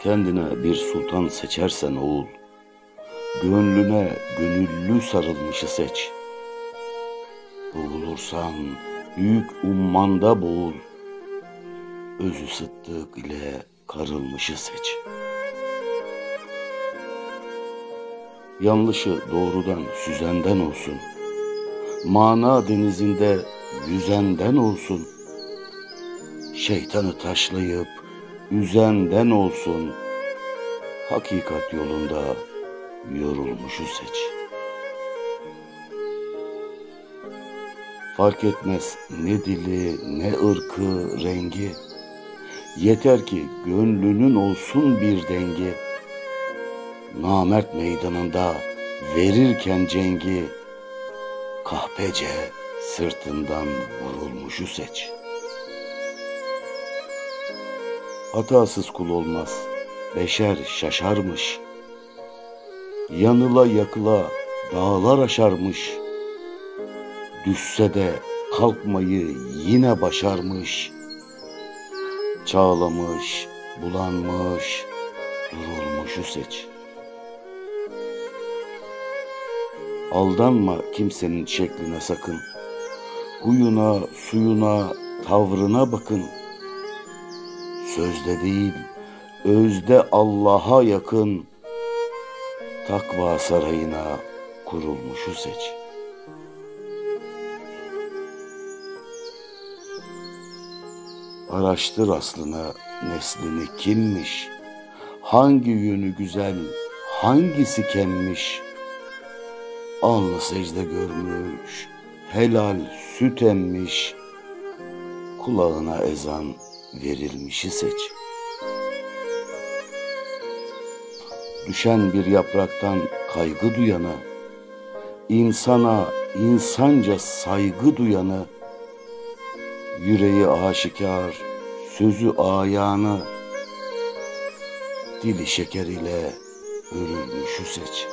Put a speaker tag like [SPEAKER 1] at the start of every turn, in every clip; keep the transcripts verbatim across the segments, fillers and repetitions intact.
[SPEAKER 1] Kendine bir sultan seçersen oğul, gönlüne gönüllü sarılmışı seç. Boğulursan büyük ummanda boğul, özü sıddık ile karılmışı seç. Yanlışı doğrudan süzenden olsun, mana denizinde yüzenden olsun, şeytanı taşlayıp üzenden olsun, hakikat yolunda yorulmuşu seç. Fark etmez ne dili, ne ırkı, rengi, yeter ki gönlünün olsun bir dengi. Namert meydanında verirken cengi, kahpece sırtından vurulmuşu seç. Hatasız kul olmaz, beşer şaşarmış. Yanıla yakıla dağlar aşarmış. Düşse de kalkmayı yine başarmış. Çağlamış, bulanmış, durulmuşu seç. Aldanma kimsenin şekline sakın. Huyuna, suyuna, tavrına bakın. Sözde değil, özde Allah'a yakın, takva sarayına kurulmuşu seç. Araştır aslını, neslini kimmiş, hangi yönü güzel, hangisi kemmiş. Alnı secde görmüş, helal süt emmiş, kulağına ezan verilmişi seç. Düşen bir yapraktan kaygı duyanı, insana insanca saygı duyanı, yüreği aşikar, sözü ayanı, dili şeker ile örülmüşü seç.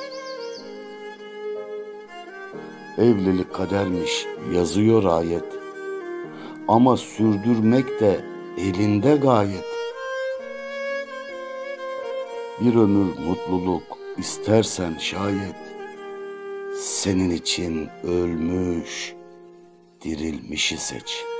[SPEAKER 1] Evlilik kadermiş yazıyor ayet, ama sürdürmek de elinde gayet. Bir ömür mutluluk istersen şayet, senin için ölmüş, dirilmişi seç.